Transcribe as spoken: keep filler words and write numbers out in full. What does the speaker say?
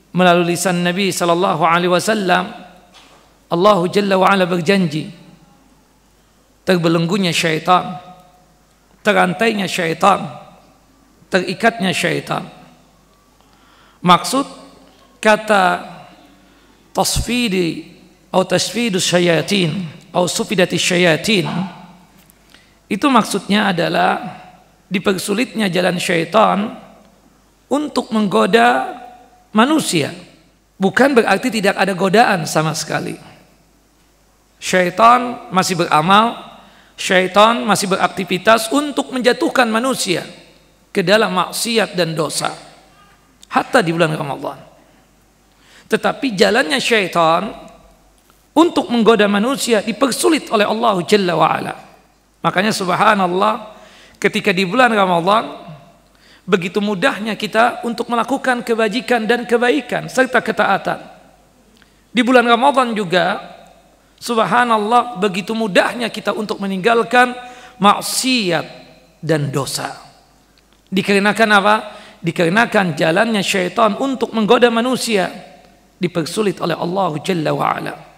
melalui lisan Nabi sallallahu alaihi wasallam, Allah Jalla wa Ala berjanji, terbelenggunya syaitan, terantainya syaitan, terikatnya syaitan. Maksud kata tasfidi atau tasfidus syayatin atau sufidatis syayatin itu maksudnya adalah dipersulitnya jalan syaitan untuk menggoda manusia. Bukan berarti tidak ada godaan sama sekali. Syaitan masih beramal, syaitan masih beraktivitas untuk menjatuhkan manusia ke dalam maksiat dan dosa, hatta di bulan Ramadan. Tetapi jalannya syaitan untuk menggoda manusia dipersulit oleh Allah Jalla wa'ala. Makanya subhanallah, ketika di bulan Ramadan begitu mudahnya kita untuk melakukan kebajikan dan kebaikan serta ketaatan. Di bulan Ramadan juga subhanallah begitu mudahnya kita untuk meninggalkan maksiat dan dosa. Dikarenakan apa? Dikarenakan jalannya syaitan untuk menggoda manusia dipersulit oleh Allah Jalla wa'ala.